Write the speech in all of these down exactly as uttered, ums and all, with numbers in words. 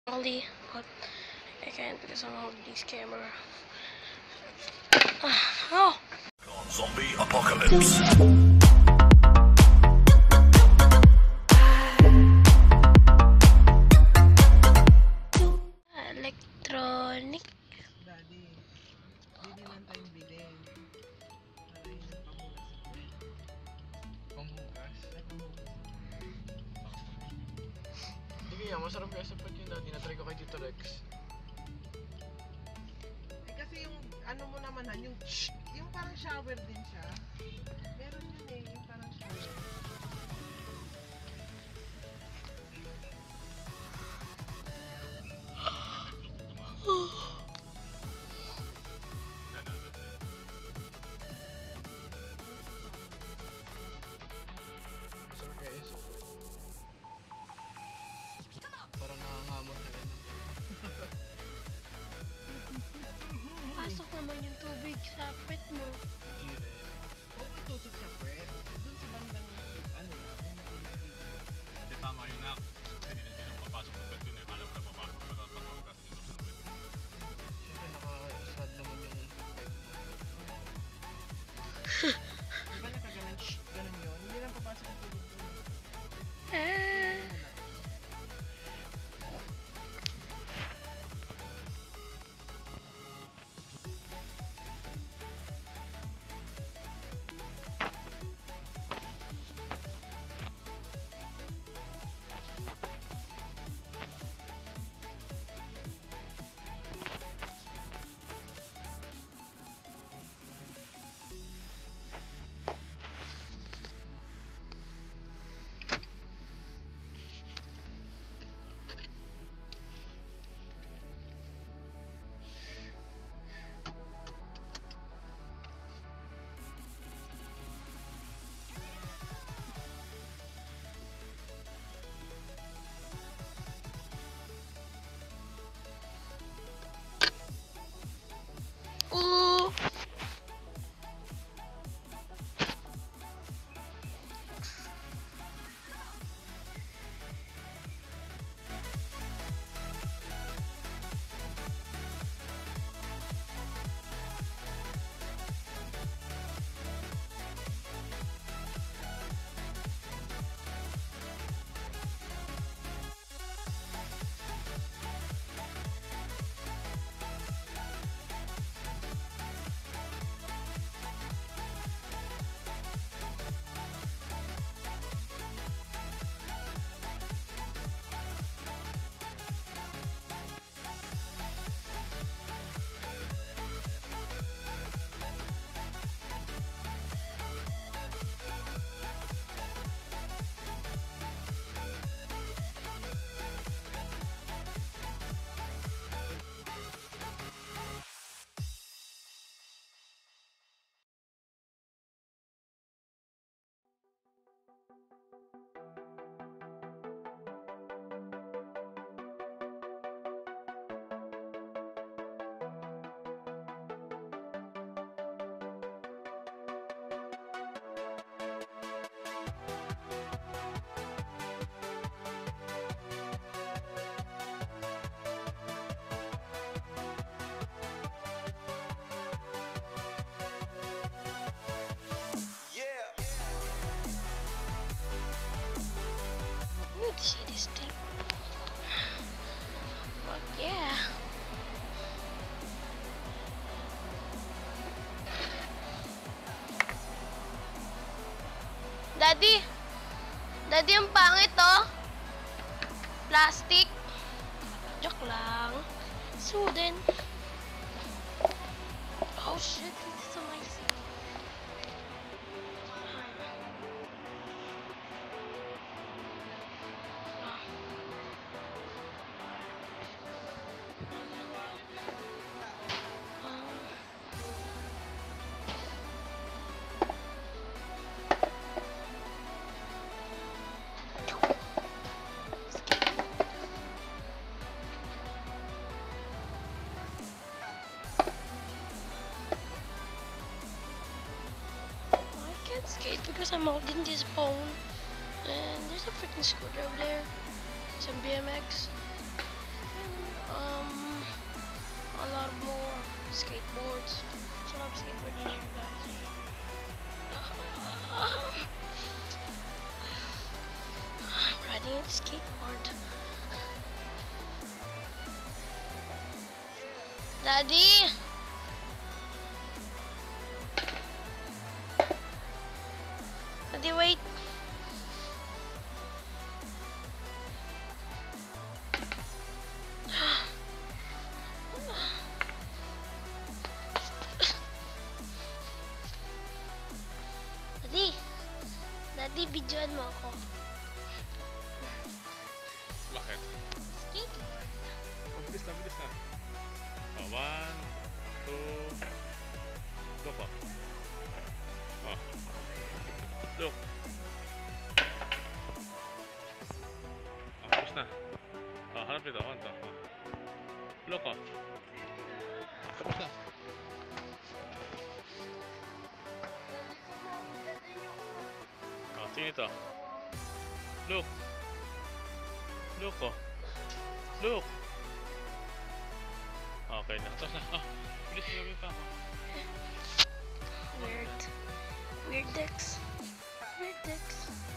Only, but I can't because I'm holding this camera. Uh, oh! Zombie apocalypse. Electronic. Daddy, bili lang tayong bilhin. Para yun ang pamunas sa buhay. Panghugas? Ay, pamunas. Hindi kaya, masarap kaya sa pag yun dati. Na-try ko kay Tito Rex. Eh kasi yung ano mo naman han, yung, yung parang shower din siya. Meron yun eh, yung parang shower. Masarap kaya isa. Parang nangangamot na rin. Pasok naman yung tubig sa pet mo. Hindi rin. Huwag mo itusok sa puwet. Doon sa bandang, ano na, yung nakulit. Hindi tama yun na. Hindi na din ang papasok ng pet yun eh. Kala mo na papasok na pagkakakas dito sa pet. Siyempre naka-sad naman yung pet mo. Di ba nakaganan, shh, ganun yun? Hindi lang papasok ang tubig doon. Ah. Ooh. I need to see this thing. But yeah. Daddy! Daddy, ang pangit oh! Plastic! Joke lang. Suden. Oh shit, this is amazing. Skate because I'm holding this phone and there's a freaking scooter over there, some B M X. Daddy! Daddy, wait. Daddy! Daddy, videoan mo ako. Bakit? Skate. Oh, bilis na, bilis na. Oh, one, two, go pa. Oh. Look. Oh, tapos na. Oh, hanap dito, hanap dito. Oh. Look, oh. Tapos na. Oh, sino ito? Look. Look, oh. Look. Okay na. Tapos na. Ah, bilis na gawin pa ako. Weird. Weird dicks. Weird dicks.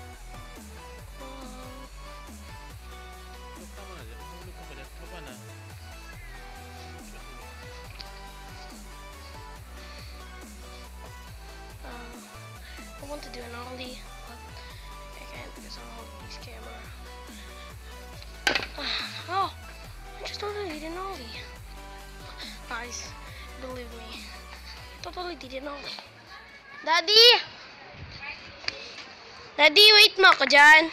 Um, Look, tama na dyan. Look ka pa dyan. Baba na. um, I want to do an ollie, but I can't because I'm holding this camera. Oh! I just totally did an ollie. Guys, believe me. Totally did an ollie. Daddy! Daddy, wait mo ako dyan.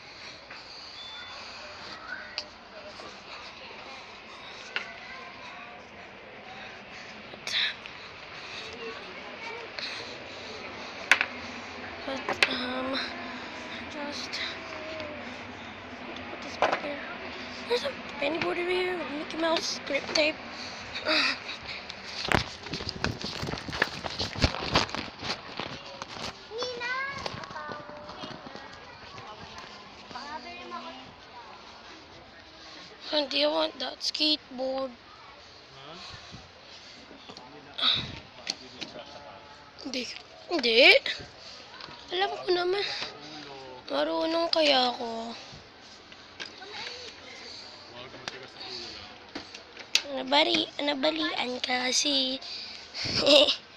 But, um, just put this back here. There's a penny board over here with Mickey Mouse grip tape. Hindi, I want that skateboard. Hindi. Hindi. Alam ko naman. Marunong kaya ako. Nabari, nabalian ka kasi.